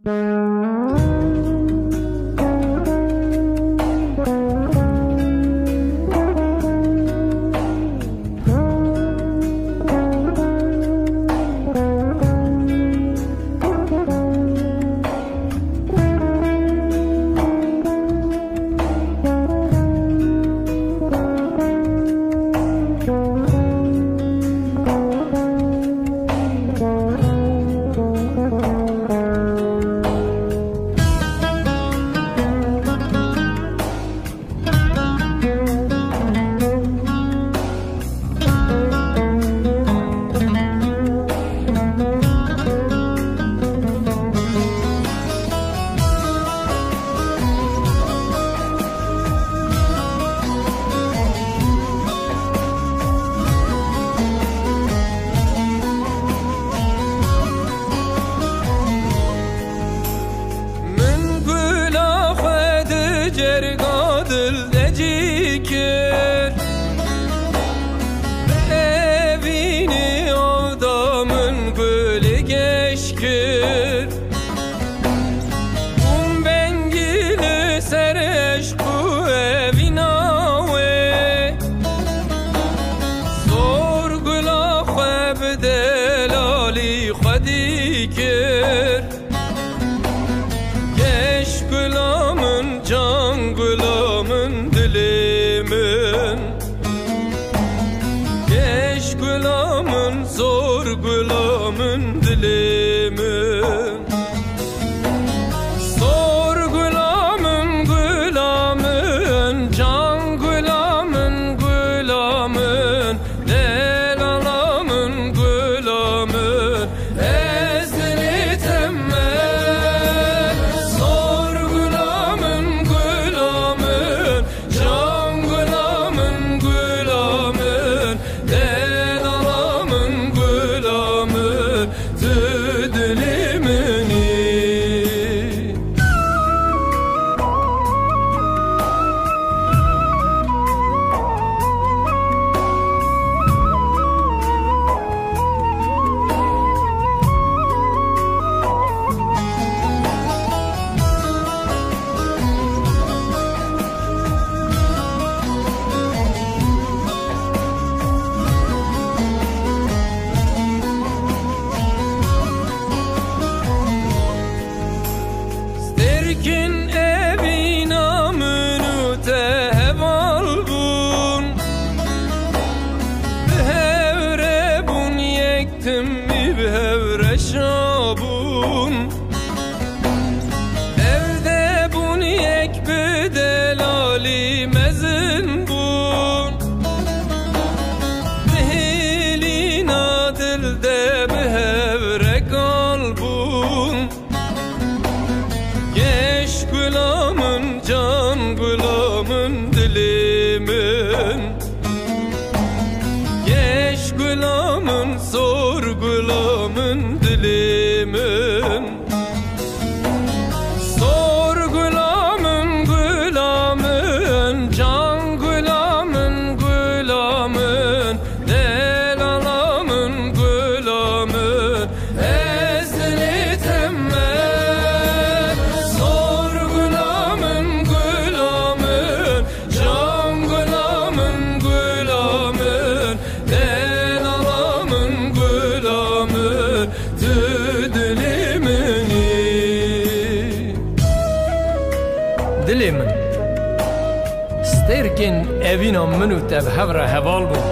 اوینا منو تب هفره هوال بون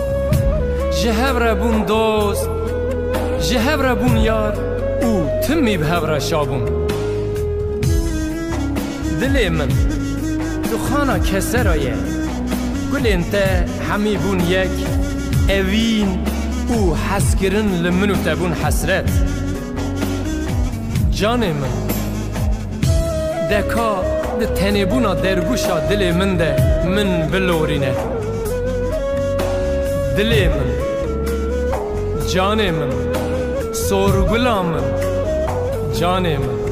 جهوره بون دوست جهوره بون یار او تمی به هفره شابون دلی من دخانا کسه رایه گل انت همی بون یک اوین او حس کرن لمنو تبون حسرت جان من دکا ده تنبونا درگوشا دل من ده من بلورینه دل من جان من سورگلا من جان من